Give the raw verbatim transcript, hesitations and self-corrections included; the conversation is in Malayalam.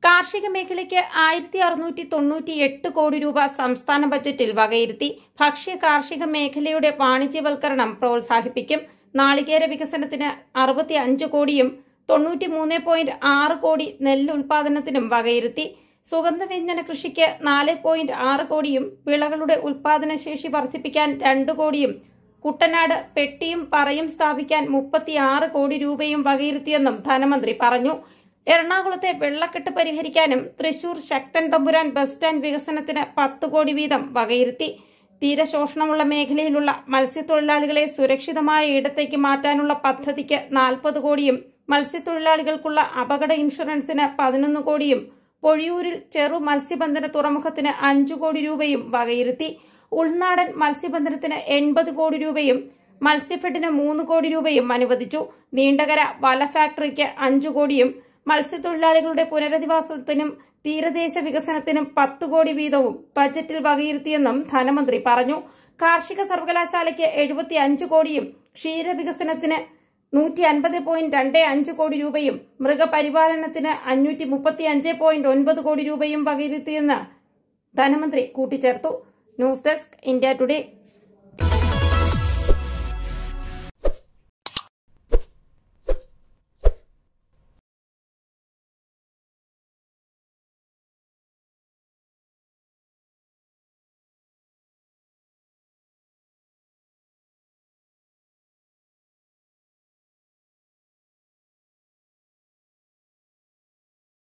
കാർഷിക മേഖലയ്ക്ക് ആയിരത്തി അറുന്നൂറ്റി തൊണ്ണൂറ്റി എട്ട് കോടി രൂപ സംസ്ഥാന ബജറ്റിൽ വകയിരുത്തി. ഭക്ഷ്യ കാർഷിക മേഖലയുടെ വാണിജ്യവൽക്കരണം പ്രോത്സാഹിപ്പിക്കും. നാളികേര വികസനത്തിന് അറുപത്തി അഞ്ച് കോടിയും തൊണ്ണൂറ്റി മൂന്ന് പോയിന്റ് ആറ് കോടി നെല്ല് ഉൽപാദനത്തിനും വകയിരുത്തി. സുഗന്ധവ്യഞ്ജന കൃഷിക്ക് നാല് പോയിന്റ് ആറ് കോടിയും വിളകളുടെ ഉൽപാദനശേഷി വർദ്ധിപ്പിക്കാൻ രണ്ട് കോടിയും കുട്ടനാട് പെട്ടിയും പറയും സ്ഥാപിക്കാൻ മുപ്പത്തിയാറ് കോടി രൂപയും വകയിരുത്തിയെന്നും ധനമന്ത്രി പറഞ്ഞു. എറണാകുളത്തെ വെള്ളക്കെട്ട് പരിഹരിക്കാനും തൃശൂർ ശക്തൻ തമ്പുരാൻ ബസ് സ്റ്റാൻഡ് വികസനത്തിന് പത്ത് കോടി വീതം വകയിരുത്തി. തീരശോഷണമുള്ള മേഖലയിലുള്ള മത്സ്യത്തൊഴിലാളികളെ സുരക്ഷിതമായ ഇടത്തേക്ക് മാറ്റാനുള്ള പദ്ധതിക്ക് നാൽപ്പത് കോടിയും മത്സ്യത്തൊഴിലാളികൾക്കുള്ള അപകട ഇൻഷുറൻസിന് പതിനൊന്ന് കോടിയും പൊഴിയൂരിൽ ചെറു മത്സ്യബന്ധന തുറമുഖത്തിന് അഞ്ചു കോടി രൂപയും വകയിരുത്തി. ഉൾനാടൻ മത്സ്യബന്ധനത്തിന് എൺപത് കോടി രൂപയും മത്സ്യഫെഡിന് മൂന്ന് കോടി രൂപയും അനുവദിച്ചു. നീണ്ടകര വല ഫാക്ടറിക്ക് അഞ്ചു കോടിയും മത്സ്യത്തൊഴിലാളികളുടെ പുനരധിവാസത്തിനും തീരദേശ വികസനത്തിനും പത്ത് കോടി വീതവും ബജറ്റിൽ വകയിരുത്തിയെന്നും ധനമന്ത്രി പറഞ്ഞു. കാർഷിക സർവകലാശാലയ്ക്ക് എഴുപത്തി അഞ്ച് കോടിയും ക്ഷീരവികസനത്തിന് നൂറ്റി അൻപത് പോയിന്റ് രണ്ട് അഞ്ച് കോടി രൂപയും മൃഗപരിപാലനത്തിന് അഞ്ഞൂറ്റി മുപ്പത്തി അഞ്ച് പോയിന്റ് ഒൻപത് കോടി രൂപയും വകയിരുത്തിയെന്ന് ധനമന്ത്രി കൂട്ടിച്ചേർത്തു. News desk India today.